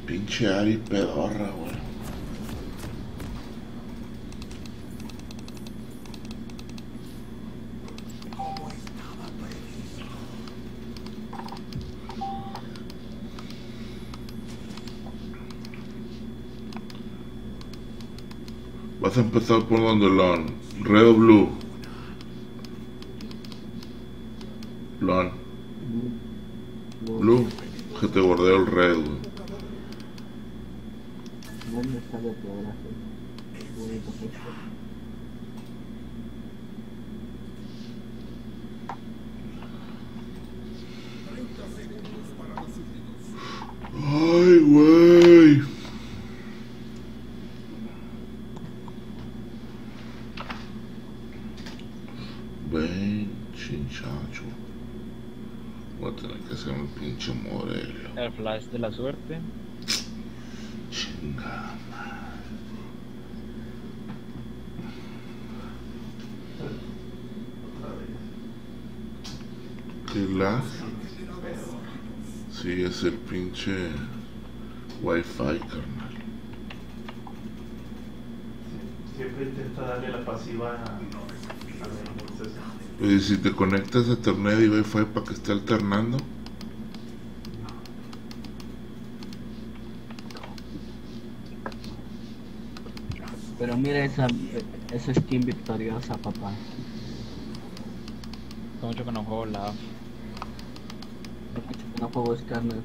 Pinche Ari pedorra, güey. Vas a empezar por donde Lon. Red o blue. Lon. Blue. Que te bordeo el red, güey. ¿Dónde está la geografía? Ay, güey. Ven, chinchacho. Voy a tener que hacer un pinche modelo. El flash de la suerte. Chingada madre. ¿Qué lag? Sí, es el pinche Wi-Fi, carnal. Siempre intenta darle la pasiva a Y si te conectas a internet y Wi-Fi para que esté alternando. Pero mira esa skin victoriosa, papá. Hace mucho que no juego la. Hace mucho que no juego Scanner.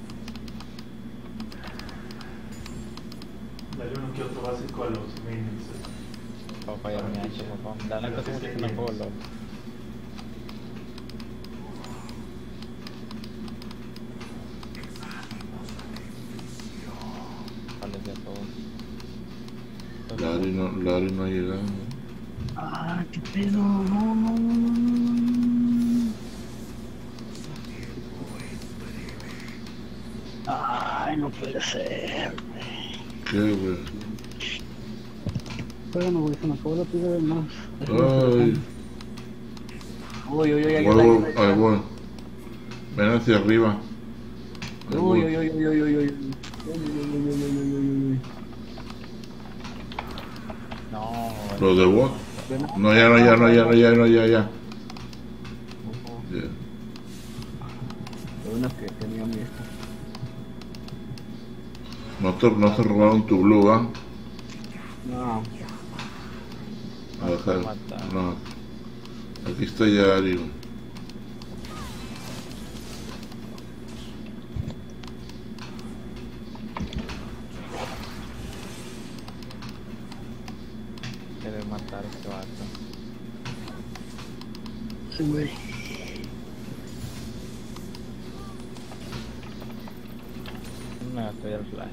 Dale uno que otro básico a los minions. Para fallar mi H, papá. La neta hace mucho que no juego LOL. Vale, ya todo. Larry no ha llegado. Ah, qué pedo, no. Ay, no puede ser. ¿Qué, güey? Bueno, güey, se me acabó la pila del más. Ay. Uy, Ahí voy. Ven hacia arriba. Ahí voy. Uy. No, ¿Lo de what? No, ya. Ajá. Yeah. Lo bueno es que tenía mi esto. No te robaron tu blue, ¿ah? No. No. Aquí está ya Ari, güey. quiere matar a este vato. Sí, güey. No, estoy al flash.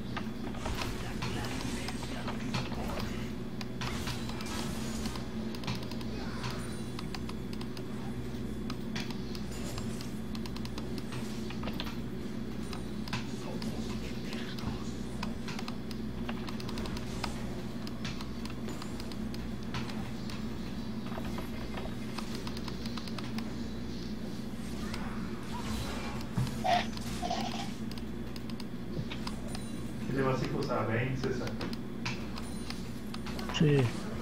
¿Qué le básicos a Vayne, César? Sí.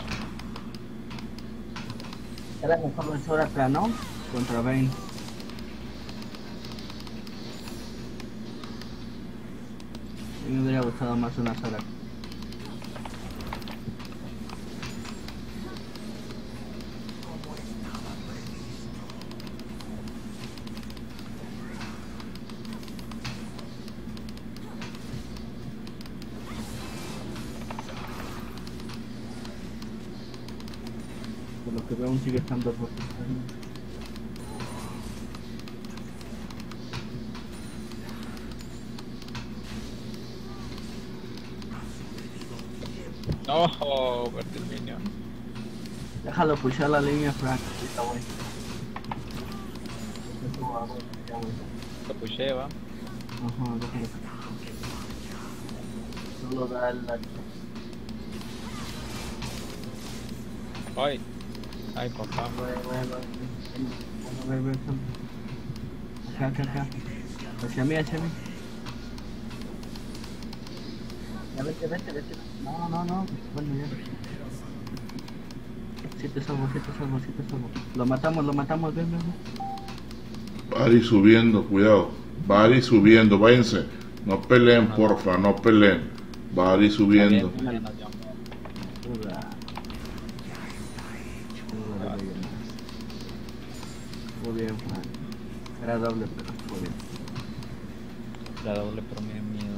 Era mejor vencer acá, ¿no? Contra Vayne. A mí me hubiera gustado más una sola. Por lo que veo aún sigue estando roto. No, perdí el minion. Déjalo pushar la línea, Frank. Está bueno. Lo pushé, va. Ajá, déjalo. Solo da el... Ay, papá. Ve. Acá. Hacia mí. Ya vete, vete, vete. No, no, no. Bueno, ya. Sí te salvo, sí te salvo, sí te salvo. Lo matamos, ven, ven, ven. Bari subiendo, cuidado. Bari subiendo, váyanse. No peleen, porfa, no peleen. Bari subiendo. Está bien, nos dio. Pura. Pura de llenas. Muy bien, Juan. Era doble, pero fue bien. La doble, pero me dio miedo.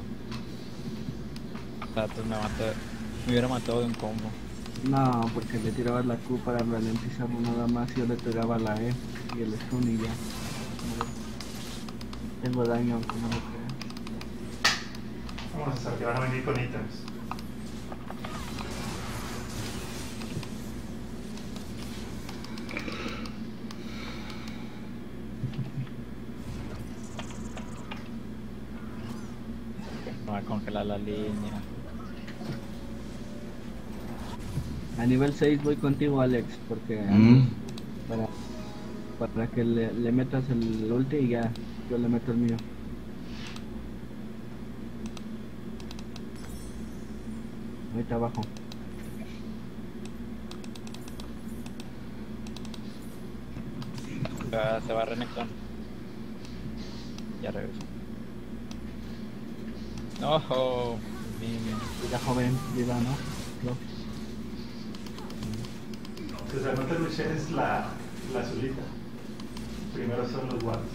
O sea, pues me hubiera matado de un combo. No, porque le tirabas la Q para ralentizarlo nada más y yo le tiraba la E y el stun y ya. Tengo daño, aunque no lo creas. Vamos a hacer que van a venir con ítems. Me va a congelar la línea. A nivel 6 voy contigo, Alex, porque Mm. para que le metas el ulti y ya yo le meto el mío. Ahorita abajo. Se va Renekton. Ya regreso. ¡Ojo! Bien, bien. Vida joven, vida, ¿no? No. César, no te rushes la azulita. Primero son los guards.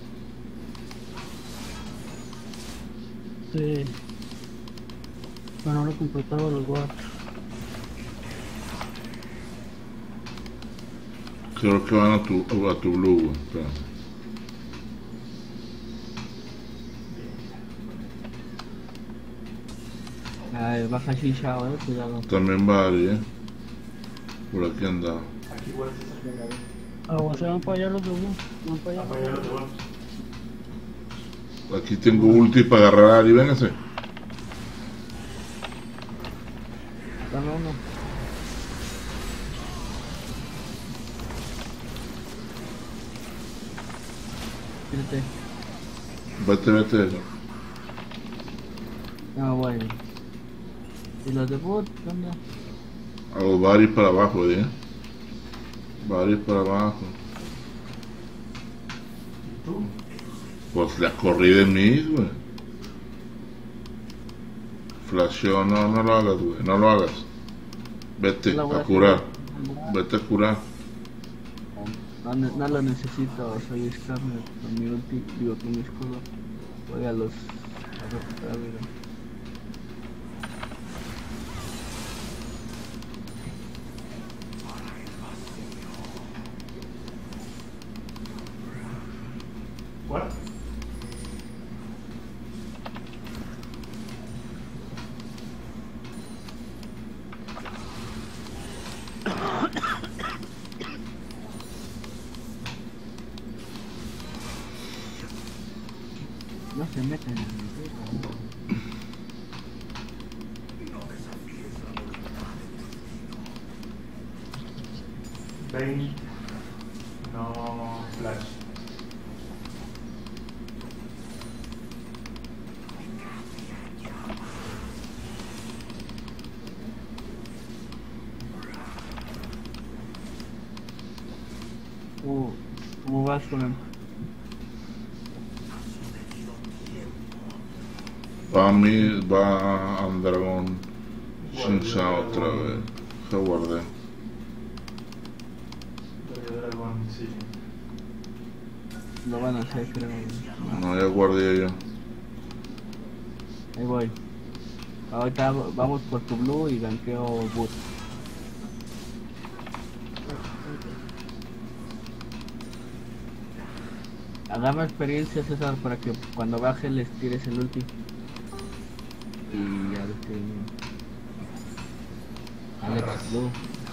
Sí. Bueno, no he completado los guards. Creo que van a tu blue, güey. Espera. Baja Shisha, cuidado. También Bari, por aquí andaba. Aquí guards César. Ah, se van para allá los de Blue. Van para allá. Apoya los de guards. Aquí tengo ulti para agarrar a Ari, véngase. Dame uno. Tírate. Vete. No, bueno. ¿Y los de bot? ¿Dónde? Hago Bari para abajo, Bari para abajo. ¿Y tú? Pues la corrí de mí, güey. Flasheo, no lo hagas, güey, no lo hagas. Vete La voy a a curar. hacer. Vete a curar. No lo necesito, soy Skarner con mi ulti, digo con mi escudo. Voy a recuperar vida. ¿Guard? No se meten en mi vida. Bane. No flash. ¿Cómo vas con él? Va a Dragón Shinsha otra vez. Se guardé. Dragón, sí. Lo van a hacer, creo. No, ya guardé yo. Ahí voy. Ahorita vamos por tu blue y ganqueo boot. Agarra experiencia, César, para que cuando baje les tires el ulti. Y ya ves que... Alex Blue.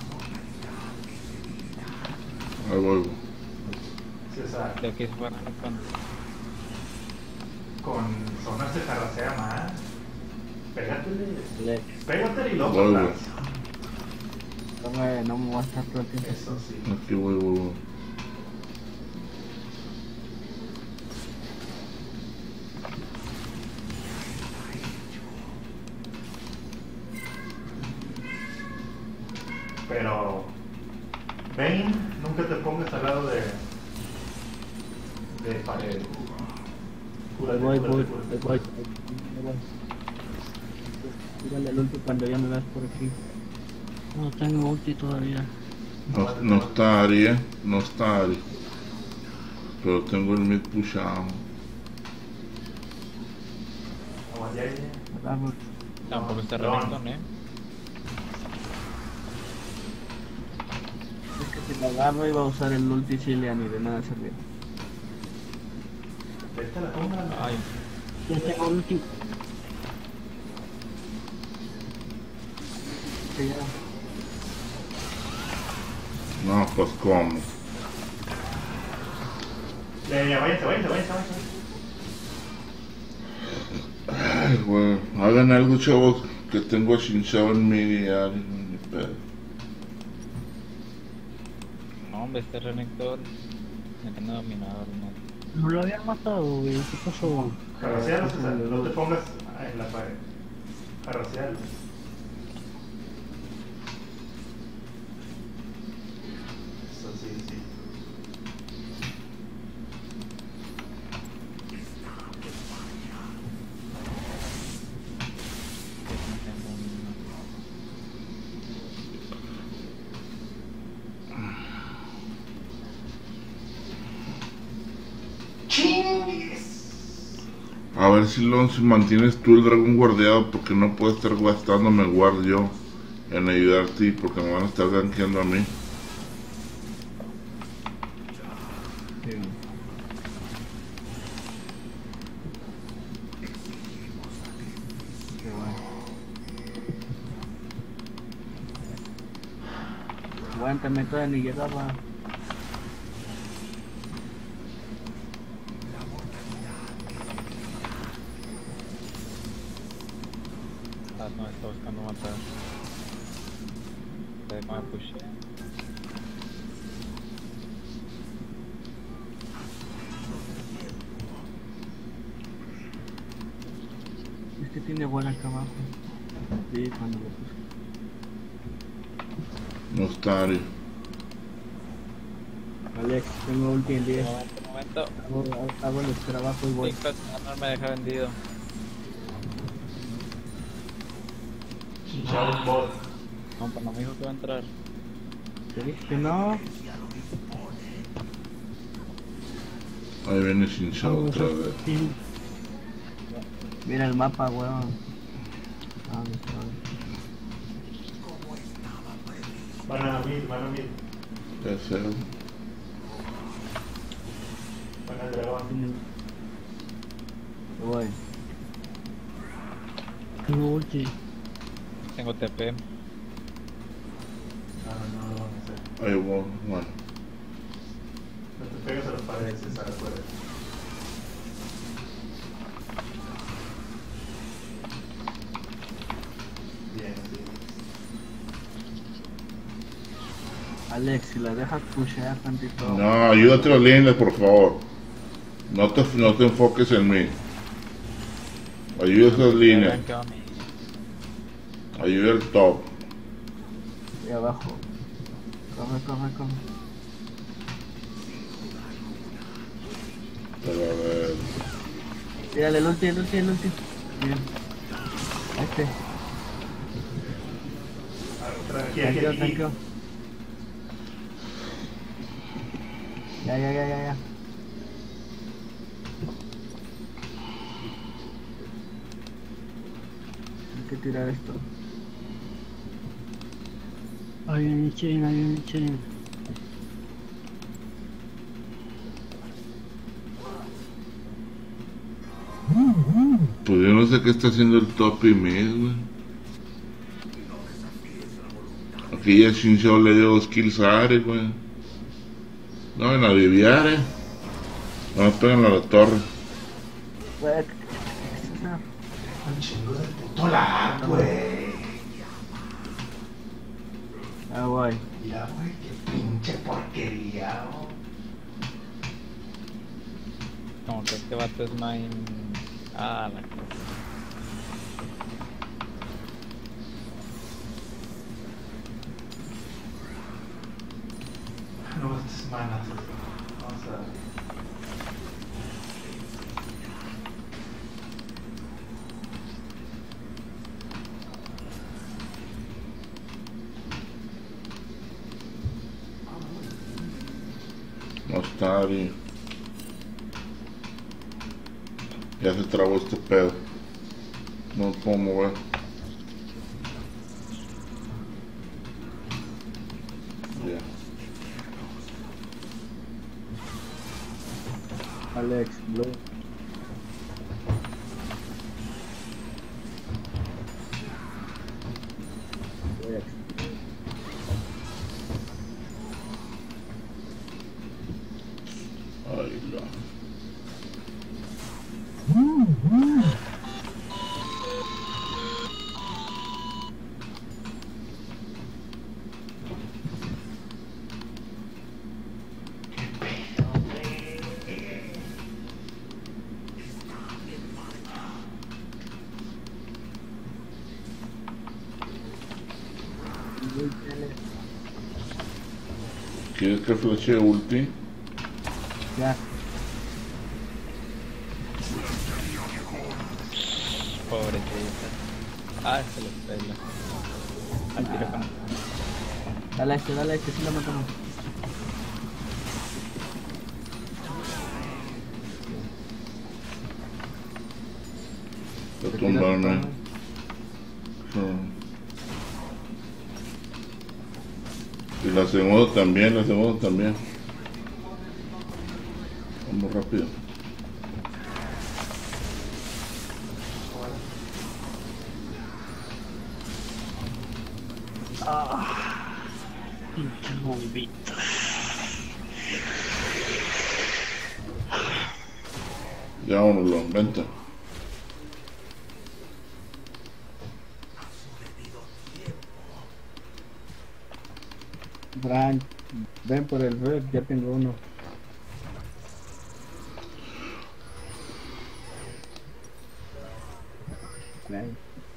Ahí voy. César, De aquí se fue Renekton. con zonas se carrasea más. Pégatele. Alex, Pégatele y luego Voy, atrás. no me voy a estar todo el tiempo. Eso sí. Aquí voy. Pero Bane, nunca te pongas al lado de pared. Ahí voy, ahí voy. Tírale el ulti cuando ya me veas por aquí. No tengo ulti todavía. No está Ari, no está Ari. Pero tengo el mid pushado. Vamos, ya. Vamos. Tampoco está No. Renekton, Es que si lo agarro iba a usar el ulti Cillian y de nada servía. Vete a la sombra. Ay, Ya tengo ulti. Que ya. No, pues cómo. Ya, váyanse. Ay, güey. Hagan algo, chavos. Que tengo a Shinshao en mi Ari. Ni pedo. no, hombre, este Renekton me tiene dominador, no. No lo habían matado, güey. ¿Qué pasó? Carracealo, César, no te pongas en la pared. Carracealo. Eso sí. A ver si mantienes tú el dragón guardeado, porque no puedo estar gastándome guard yo en ayudarte, porque me van a estar gankeando a mí. Sí. Qué bueno. Aguántame, todavía ni llegaba. No, está buscando matar. Déjame push. Este tiene buena acá abajo. Sí, cuando lo puse. No está Ari. Alex, tengo ulti en 10. Momento. Hago el trabajo y voy. Nico, no me deja vendido. Chinchado bot. No, pero no me dijo que va a entrar. Te dije que no. Ahí viene Shinshao otra vez. Sí. Mira el mapa, weón. Ah, no está. Van a mid. Ya sé. Van al dragón. Yo voy. Tengo ulti. Tengo TP. No lo van a hacer. Ahí voy, bueno. No te pegas a las paredes, César, acuérdate. Bien, sí. Alex, si la dejas pushear tantito. No, ayúdate a las líneas, por favor. No te enfoques en mí. Ayuda a esas líneas. Ayuda al top. Ahí abajo. Corre. Pero a ver. Tírale el ulti. Bien. Este. Tranquilo. Ya. Hay que tirar esto. Hay un chain. Pues yo no sé qué está haciendo el top y mid, güey. Aquí ya Shinshao le dio 2 kills a Ari, güey. No, en aliviar, no me pegan a la torre. Un chingo de puto lag, güey. Ah, voy. Mira, güey, qué pinche porquería, güey. Como que este vato es mine. Ah, la cosa. manas. Vamos a... No está Ari. Ya se trabó este pedo. No me puedo mover. Ya. Alex, Blue. Alex. Ay, la. ¿Quieres que flashee ulti? Ya. Pobrecita. Ah, se lo pela. Al tiro con... Dale a este, sí lo matamos. De tumbarme. Y la segunda también, Vamos rápido. Pinche bombita. Ya vámonos, vente. Bran, ven por el red, ya tengo uno. Ven.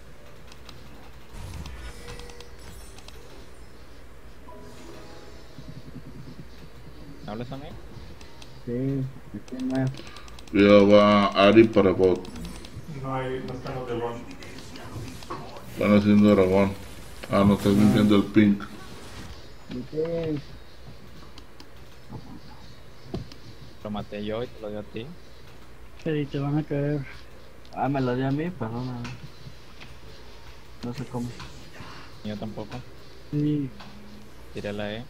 ¿Me hablas a mí? Sí, ¿quién más? Cuidado, va Ari para bot. No están los de Ron. Están haciendo dragón. Ah, no estás limpiando el pink. ¿Quién? Lo maté yo y te lo dio a ti. Sí, te van a caer. Ah, me lo dio a mí, perdona. No sé cómo. Yo tampoco. Sí, Tiré la E.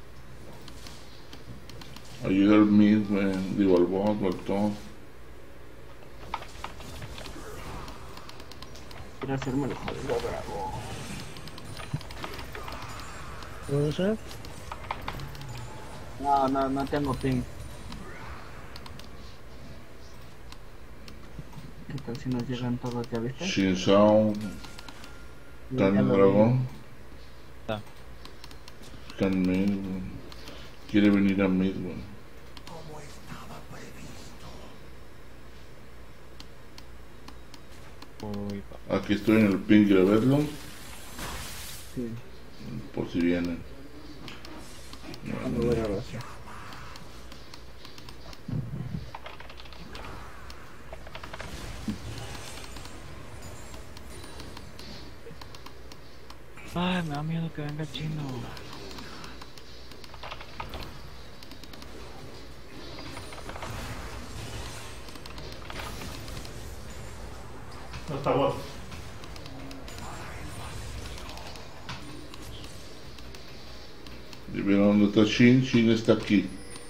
Ayuda al mid, güey. Digo, al bot o al top. Quiero hacerme el jodido bravo. ¿puedo ser? No tengo ping. ¿Qué tal si nos llegan todos, ya viste? Sin sound. Ya Está en el lo vi. dragón. Está. Está en mid, güey. Quiere venir a mid, güey. Uy, Aquí estoy en el ping, ¿quieres verlo? Sí, Por si vienen. no me voy a abrazar. Ay, me da miedo que venga el chino. No está bot. ¿Y vieron dónde está Shin? Shin está aquí.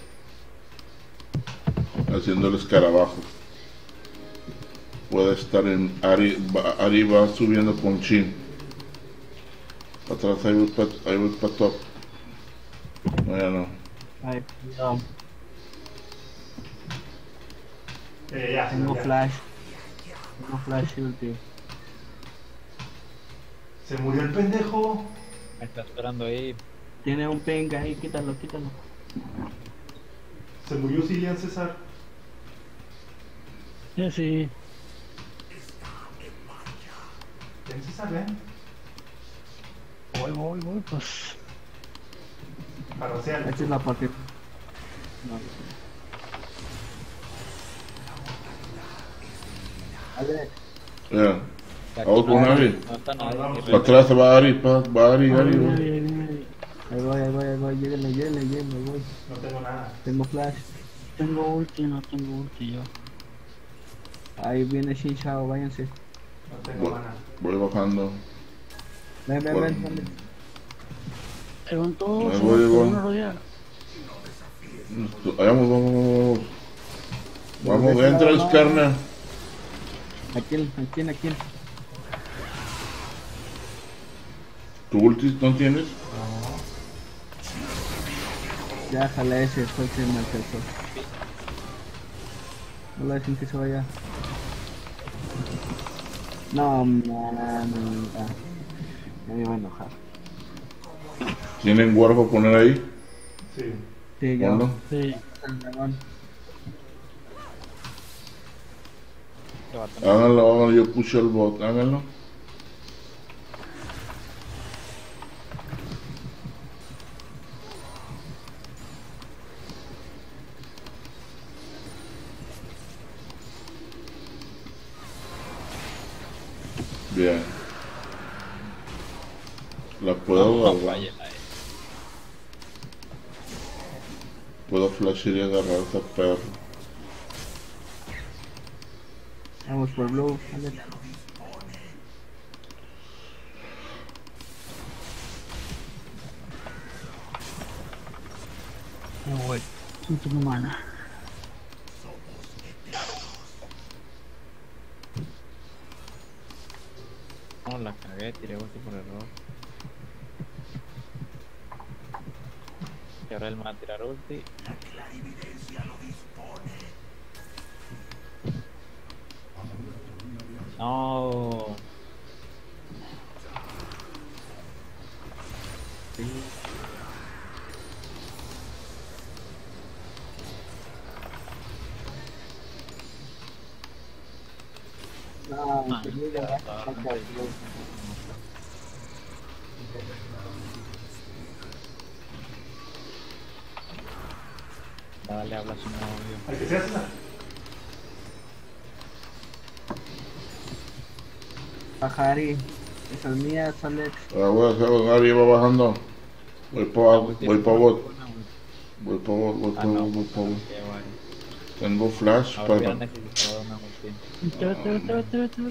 Haciendo el escarabajo. Puede estar en Ari. Ari va subiendo con Shin. Atrás, ahí voy para top. No, ya no. Ay, cuidado. Ya, Tengo ya. flash. Tengo flash ulti. Se murió el pendejo. Me está esperando ahí. Tiene un ping ahí, quítalo. Se murió Cillian César. Ya sí. Ven César, ven. Voy, pues. Para rociar. Esta es la partida. No. Alex, Ya. Aquí Vamos con no, Ari. no está nadie. Vamos. Para atrás se va Ari, va Ari, Ahí Ari, viene, güey. ahí viene, ahí. ahí voy, lléguenle, voy. No tengo nada. Tengo flash. Tengo ulti, no tengo ulti yo. Ahí viene Xin Shao, váyanse. No tengo mana. Voy bajando. Ven, Bueno. ven. Ahí van todos, Ahí se voy, van voy. a rodear. Vamos. Vamos, De ese entra, lado, no. Skarner. ¿A quién? ¿Tu ulti no tienes? Ya, jala ese, fue el que me alcanzó. No le dejen que se vaya. No, ya me iba a enojar. ¿Tienen guarda para poner ahí? Sí. Sí, ya. Ponlo. Sí. El dragón. Te va a tener- Háganlo, yo puse el bot, háganlo. Bien. La puedo No, agarrar. falla, Puedo flashear y agarrar a esa perro. Vamos por Blue, Alex. Me voy. No tengo mana. No, la cagué, tiré ulti por error. Y ahora él me va a tirar ulti. No. No, Ah, que Blue le va a sacar a Blue. Dale, habla a su novio. ¿Al que se hace? Pajari, esas mías, Alex. Ahora voy a hacer, Ari va bajando. Voy para bot. Voy para bot. Ah, no, Voy pa' bot. qué guay. Tengo flash Ahora hubiera para... necesitado una ulti. Vete.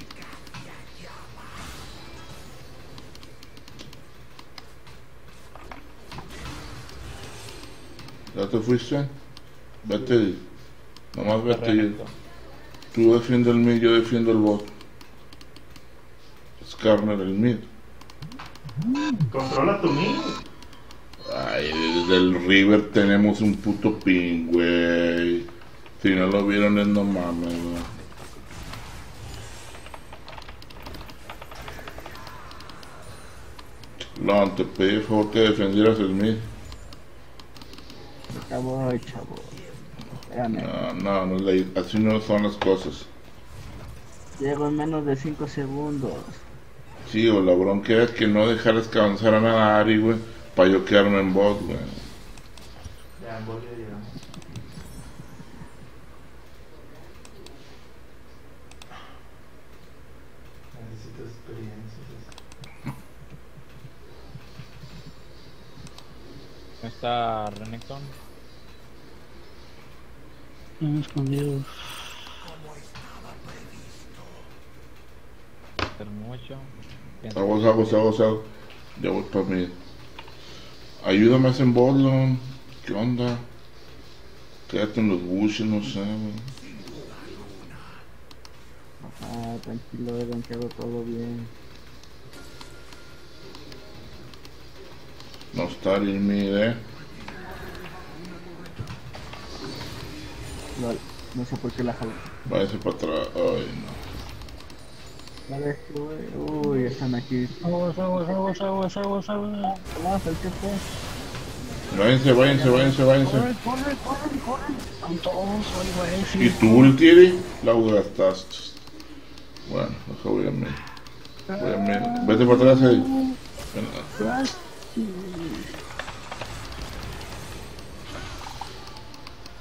¿Ya te fuiste? Vete. Nomás vete. Correcto. Tú defiende el mid, yo defiendo el bot. Skarner el mid. Controla tu mid. Ay, desde el River tenemos un puto ping, güey. Si no lo vieron es no mames, güey. Lon, te pedí por favor que defendieras el mid. Ya voy, chavo. Espérame. Así no son las cosas. Llego en menos de 5 segundos. Sí, o la bronca es que no dejaras que avanzara nada a Ari, güey, para yo quedarme en bot, güey. Ya, en Bolivia llegamos. Necesito experiencias. ¿No está Renekton? Están escondidos. Hacer mucho. Hago. Ya voy para mí. Ayúdame a hacer bot, Lon. ¿Qué onda? Quédate en los bushes, no sé, güey. Ah, tranquilo, Evan, que hago todo bien. No está Ari en mid, Lol, no sé por qué la jalo. Váyase para atrás. Ay, no. Vale, güey. Uy, están aquí. Aguas. Vamos, el que fue. Váyanse. Corre. Con todos, oye, ¿Y güey. tu ulti, Ari? La gastaste. Bueno, deja voy a mí. Vete para atrás, Ari. Ven,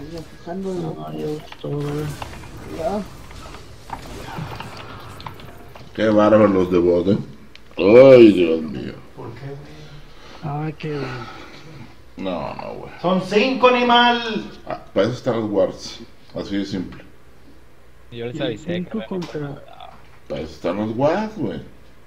Sigue empujando, No, Dios, todo. ya. Qué bárbaros los de bot, Ay, Dios mío. ¿Por qué, güey? Ay, qué bueno. No, güey. Son 5, animal. Para eso están los guards. Así de simple. Yo les avisé que Cinco no contra... Para eso están los guards, güey.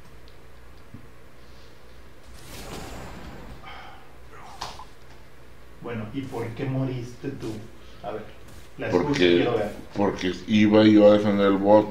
Bueno, ¿y por qué moriste tú? A ver, la excusa quiero ver. Porque iba yo a defender el bot.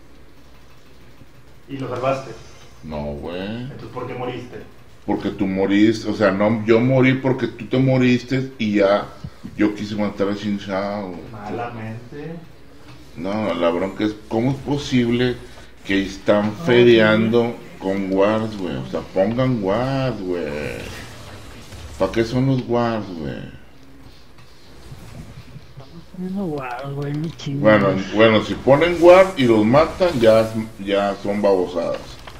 ¿Y lo salvaste? No, güey. Entonces, ¿por qué moriste? Porque tú moriste, o sea, no, yo morí porque tú te moriste y ya yo quise matar a Xin Shao, güey. Malamente. No, la bronca es, ¿cómo es posible que están fedeando con guards, güey? O sea, pongan guards, güey. ¿Para qué son los guards, güey? No, guau, güey, mi chingo. Bueno, si ponen guard y los matan, ya son babosadas.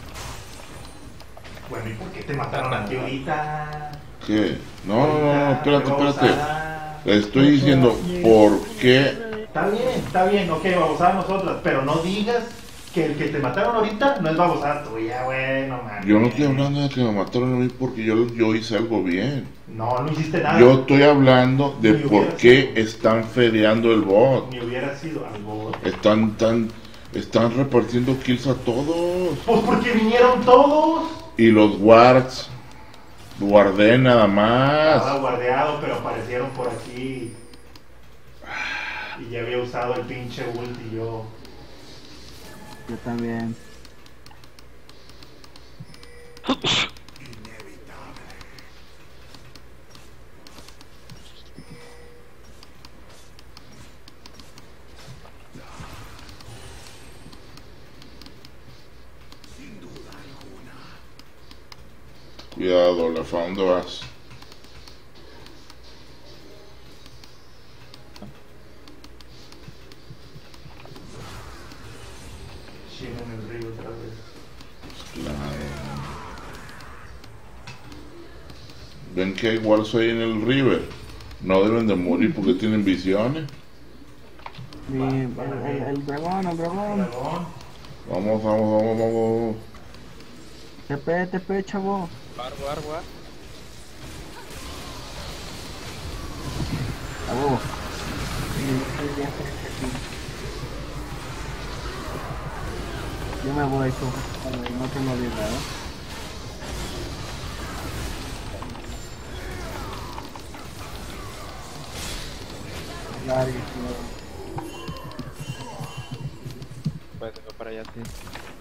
Bueno, ¿y por qué te mataron a ti ahorita? ¿Qué? No, espérate. Babosada. Le estoy diciendo, ¿por qué? Está bien, ok, babosada nosotras, pero no digas que el que te mataron ahorita no es babosada tuya, güey, no mames. Yo no estoy hablando de que me mataron a mí porque yo hice algo bien. No hiciste nada. Yo estoy hablando de Ni por hubiera qué sido. están fedeando el bot. Ni hubiera sido algo. Están repartiendo kills a todos. Pues porque vinieron todos. Y los wards, guardé nada más. Estaba guardeado, pero aparecieron por aquí. Y ya había usado el pinche ulti yo. Yo también. Cuidado, Olaf, ¿a dónde vas? Shin en el río otra vez. Claro. Ven que hay wards ahí en el river. No deben de morir porque tienen visiones. El dragón, el dragón. Dragón. Vamos. TP, chavo. Guard. Chavo. Yo me voy, tú. No tengo vida, Largue, Pues se fue para allá, sí.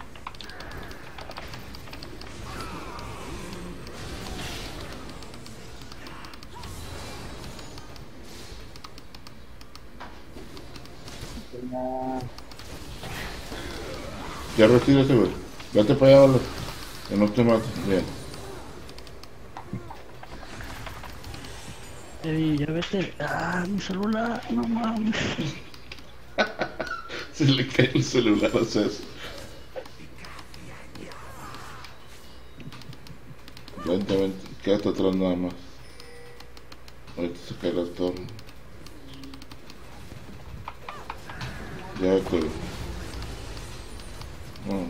Ya retírate, güey. Vete para allá, Olaf. Que no te mates. Bien. Ey, ya vete. Ah, mi celular, no mames. Se le cae el celular a César. Vente. Quédate atrás nada más. Ahorita se cae la torre. Ya vete. Bueno.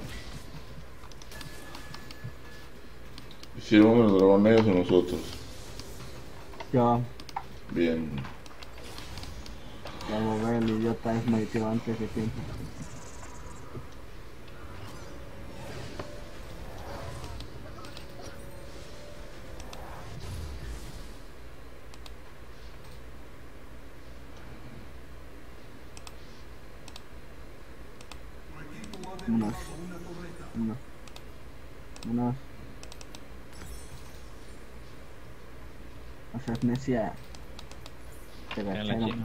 Hicieron el dragón ellos y nosotros. Yo, Bien. vamos a ver, el idiota es metido antes de tiempo. Unos. O sea, es necia. Te En la gacharon. china.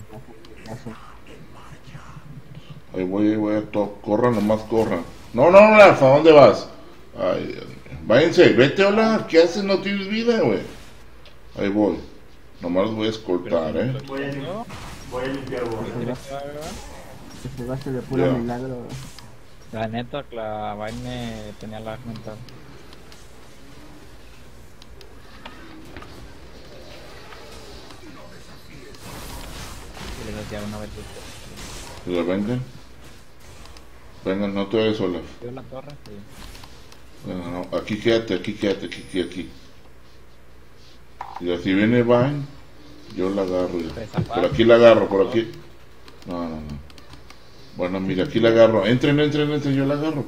Ahí voy a todo. Corran, nomás corran. No, Olaf, ¿a dónde vas? Ay, Dios mío. Váyanse, vete, Olaf. ¿Qué haces? No tienes vida, güey. Ahí voy. Nomás los voy a escoltar, Voy a limpiar bola. Que se base de puro Ya. milagro. La neta, la vaina tenía la mental. les hacía una vez después. Pero vengan. Vengan, no te vayas, Olaf. ¿Vio la torre? Sí. No, no, aquí quédate, aquí. Y si viene Vine, yo la agarro ya. Esa parte. Por aquí la agarro, por aquí. No. Bueno, mira, aquí la agarro. Entren, yo la agarro.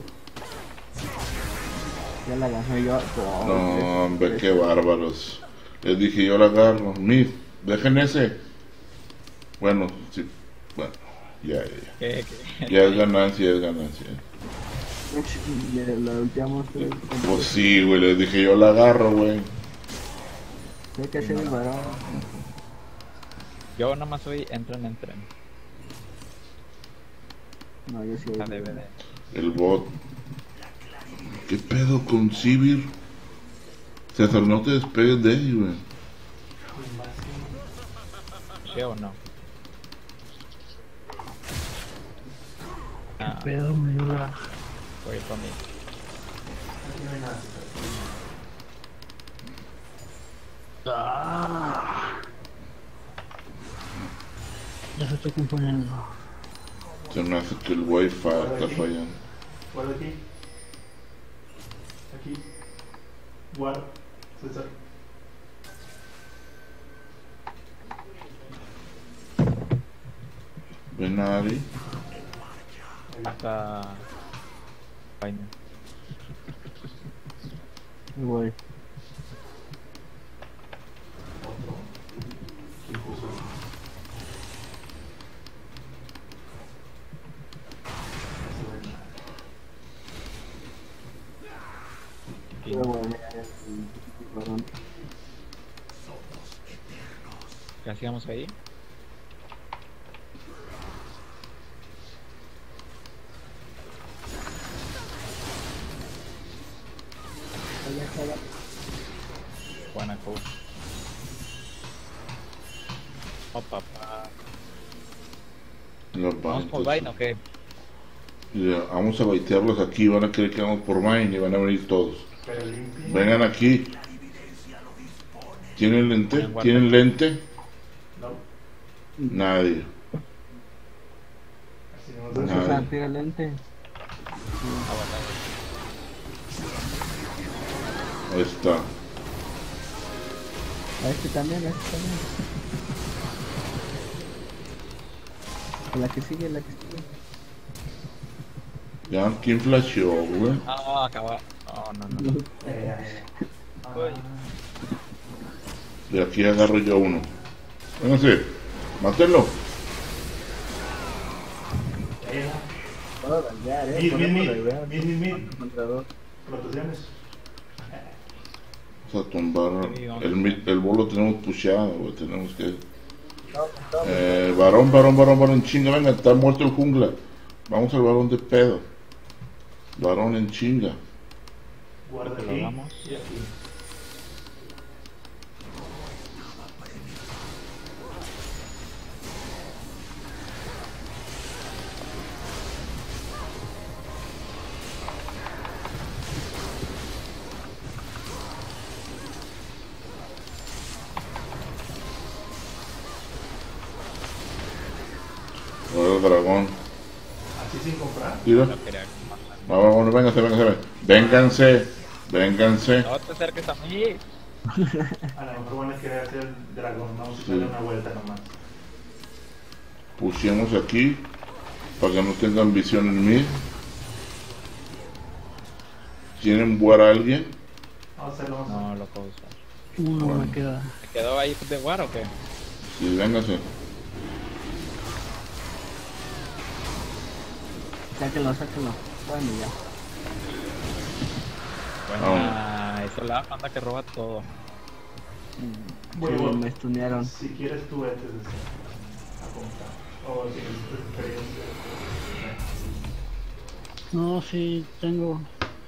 Ya la agarré yo. No, hombre, qué bárbaros. Les dije, yo la agarro. Mir, dejen ese. Bueno, sí. Bueno, ya. ¿Qué? Ya es ganancia. La ultiamos. Pues sí, güey, les dije, yo la agarro, güey. Hay que hacer el varón. Yo nada más soy entren. No, yo sí. La DVD. El bot. ¿Qué pedo con Sivir? César, no te despegues de ahí, güey. ¿Sí o no? Ah, Pedo, me dio la... voy por mí. Aquí no hay nada. Ya se estoy componiendo. Se me hace que el wifi está fallando. Guarda aquí. Aquí. Guarda. César. ¿Ven a Ari? Hasta... Vaina. Güey. ¿Quién puso? Pero bueno, el varón. ¿Qué hacíamos ahí? Buena cosa. Oh, papá. Los ¿Vamos por bantos. vaina o qué? Ya, vamos a baitearlos aquí. Van a querer que vamos por Vine y van a venir todos. Pero limpio. Vengan aquí. ¿Tienen lente? ¿Tienen lente? No. Nadie. Así no Ajá. nos César, tira lente. Ahí está. A este también. La que sigue. Ya, ¿quién flasheó, güey? Ah, acaba. Oh, no. Uy. De aquí agarro yo uno. Vénganse. Mátenlo. Puedo dañar, Mid. Contra dos. Rotaciones. Vamos a tumbar el bolo tenemos pusheado, güey. Tenemos que... varón, chinga, venga, está muerto el jungla. Vamos al varón de pedo. Varón en chinga. Guarda Lo aquí. damos. Y aquí. Ahora el dragón. Así sin comprar. Tira. No quería matar. Vamos, vénganse. No te acerques a mí. A lo mejor van a querer hacer el dragón. Vamos a darle una vuelta nomás. Pusiemos aquí para que no tengan visión en mí. ¿Quieren buar a alguien? Vamos a hacerlo más. No lo puedo usar. Uno Bueno. me queda. ¿Me quedó ahí de guaro o qué? Sí, vénganse. Sáquenlo. Bueno, ya. Buena. Eso la banda que roba todo. Bueno, Sí, me stunearon. Si quieres tú vete a comprar. O si necesitas experiencia. No, sí, tengo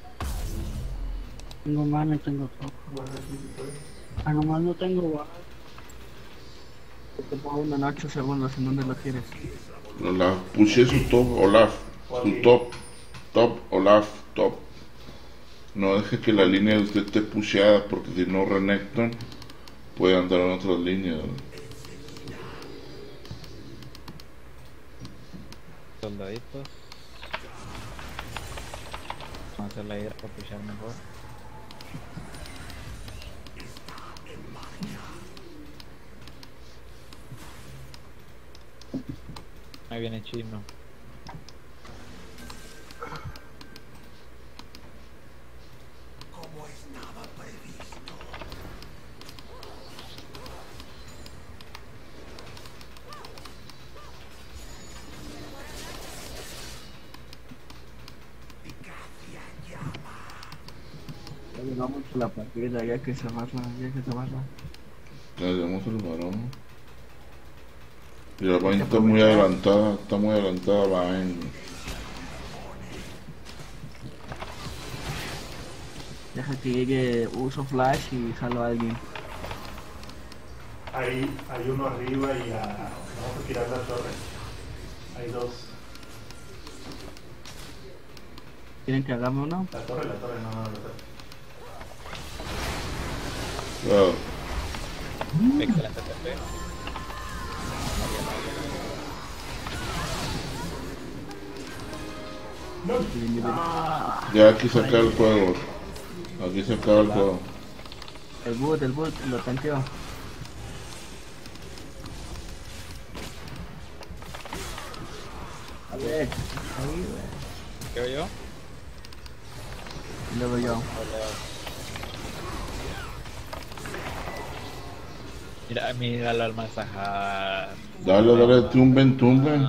mana y tengo todo. Guarda aquí si puedes. Ah, nomás no tengo guard. Te pongo uno en 8 segundos. ¿En dónde lo quieres? Olaf, puse su top, Olaf. Su top, Olaf, top. No deje que la línea de usted esté pusheada porque si no Renekton puede andar en otras líneas. soldaditos. Vamos a hacer la hidra para pushar mejor. Ahí viene Chino. Ya llegamos a la partida, ya hay que cerrarla, ya hay que cerrarla. Ya tenemos el varón. Y la vaina está muy adelantada, la vaina. Deja que llegue, uso flash y jalo a alguien. Hay uno arriba y vamos a tirar la torre. Hay dos. ¿Quieren que hagamos uno? La torre, no, la torre. Claro. Excelente TP. Ya aquí se acaba el juego. Aquí se acaba el juego. El boot, lo tanqueó. A ver, ahí, güey. ¿Qué veo yo? Y luego yo. Míralo al masajar. Dale, tumben.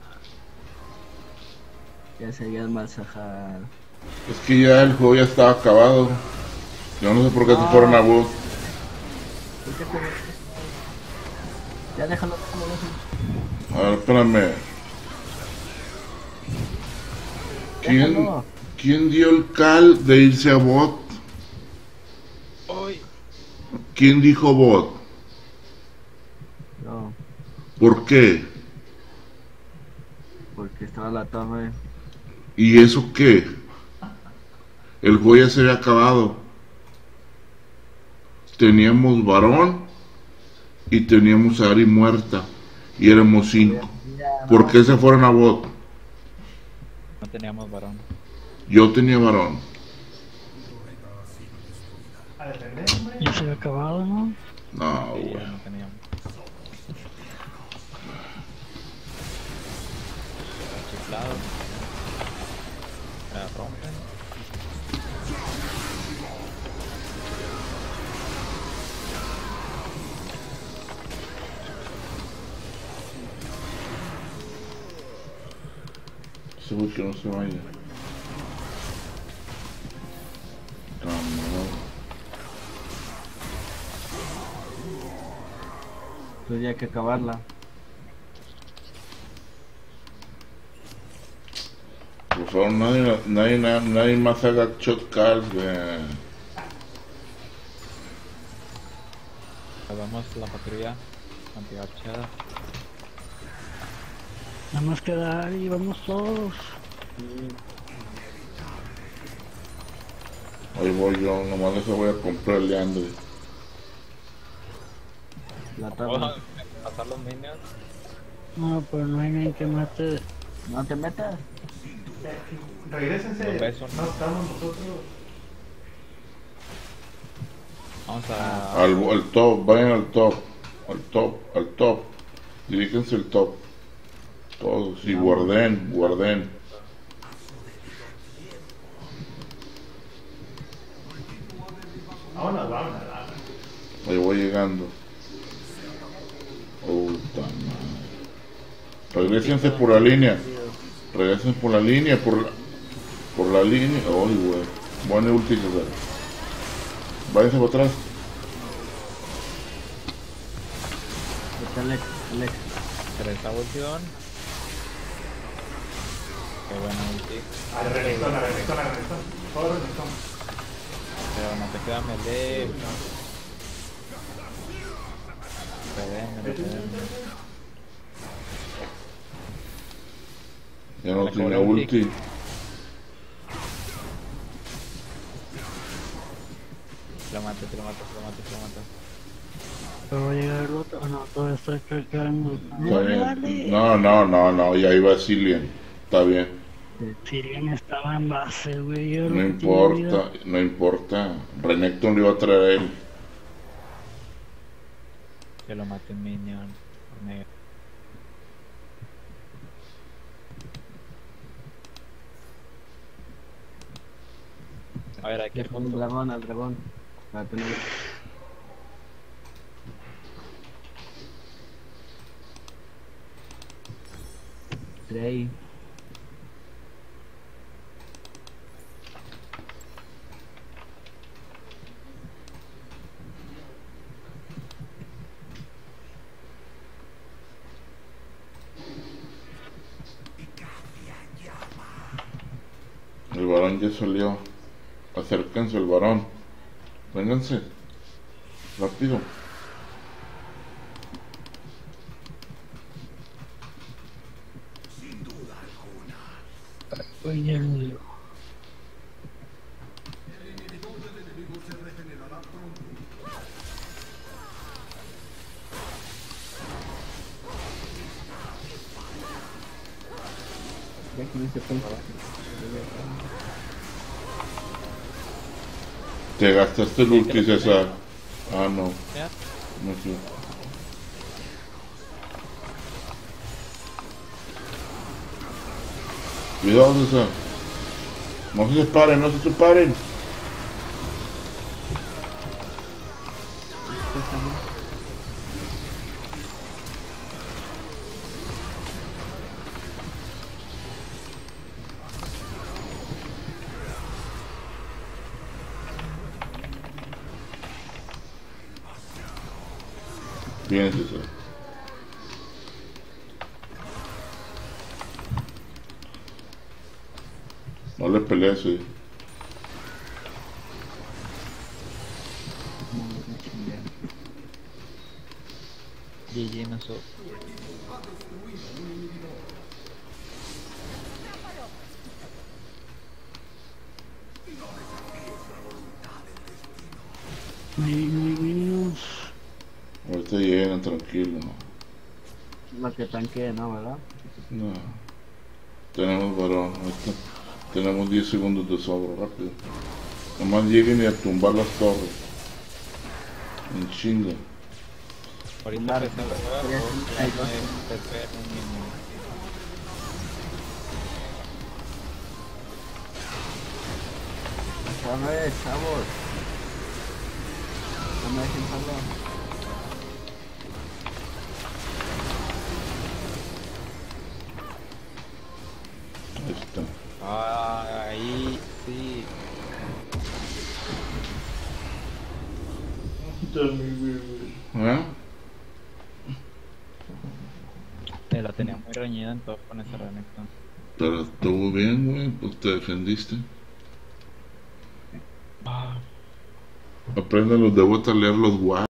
Ya seguía el masajar. Es que ya el juego ya estaba acabado. Yo no sé por qué se fueron a bot. ¿Por qué te... Ya déjalo. A ver, espérame. Déjalo. ¿Quién dio el cal de irse a bot? ¡Uy! ¿Quién dijo bot? No, ¿Por qué? porque estaba la torre. ¿Y eso qué? El juego ya se había acabado. Teníamos varón y teníamos a Ari muerta. Y éramos 5. ¿Por qué se fueron a bot? No teníamos varón. Yo tenía varón. A defender, hombre. Ya se había acabado, ¿no? No, Sí, güey. no teníamos. Chiflado. La rompen. Ese güey que no se vaya. Camarada. Entonces ya hay que acabarla. Por favor, nadie más haga shot calls, güey. Hagamos la patrulla antigarchada. Nada más quedar y vamos todos. Ahí voy yo, nomás eso voy a comprarle a Andre. La torre. Vamos a pasar los minions. No, pero no hay nadie que mate. No te metas. Regrésense. Los besos, No ¿no? estamos nosotros. Vamos a... Al top, vayan al top. Diríjense al top. Todos, y guarden. Vámonos. Ahí voy llegando. Puta madre. Regrésense por la línea. Por la línea. Ay, güey. Buen ulti, César. Váyanse para atrás. Está Alex. Teresa Ultidon. Qué buena ulti. A Renekton. Todo Renekton. Pero no te queda melee. Ya no Le tiene cobré un ulti. Lo mato. Pero va a llegar el otro. No, todavía estoy cargando. Está bien. No, y ahí va Cillian. Está bien. Sirian estaba en base, güey. Yo No lo que tenía vida. importa, no importa. Renekton le iba a traer a él. Que lo maté en minion. Por negro. A ver, aquí Deja un foto. dragón al dragón. Para tener... Trey. El varón ya salió. Acérquense el varón. Vénganse. Rápido. Güey, ya lo digo. Ya que no se ponga. Te gastaste el ulti, César. Ah, no. ¿Ya? No sé. Cuidado, César. No se separen, no se separen. Bien, César. No le pelees, sí. GG nosotros. No hay minions. Ahorita llegan, tranquilo. Lo que tanquee, ¿no? ¿Verdad? No. Tenemos varón. Ahorita tenemos 10 segundos de sobra, rápido. Nomás lleguen y a tumbar las torres. En chinga. Ahorita Claro, empezó a sería jugar. así, hay dos. Un minion. A ver, chavos. No me dejen solo. Ahí está. Ah, ahí sí. ¿Ah? Te la tenía muy reñida entonces con ese Renekton. Pero estuvo bien, güey. Pues te defendiste. Ah. Aprendan los de vuelta a leer los guay.